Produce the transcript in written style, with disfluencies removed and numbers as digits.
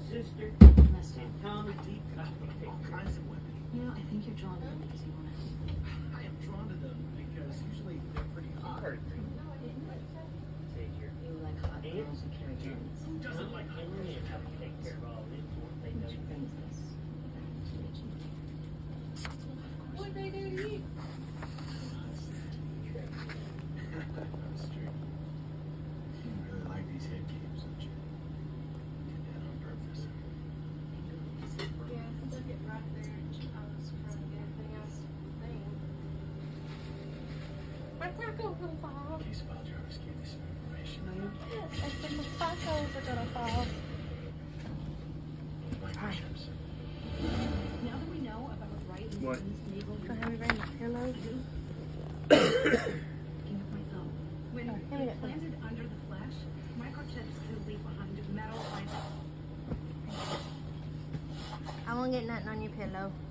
sister. Mister. And Tommy Deep got all kinds of women. You know, I think you're drawn to them because you want to. I am drawn to them because usually they're pretty hard. Figure. You like hot girls who carry guns. Who doesn't like Henry and have to take care of all this? They know you can. What they do to you? That's true. You really like these head games, don't you? Did that on purpose. Yeah, stuck it right there. I was trying to get everything else thing. My taco's gonna fall. In case Valjarvis gave you some information. I said my tacos are gonna fall. Microchips. Now that we know about right What? naval, So have we ran the pillows? my thumb. When Give me that. planted under the flesh, microchips can leave behind metal fibers. I won't get nothing on your pillow.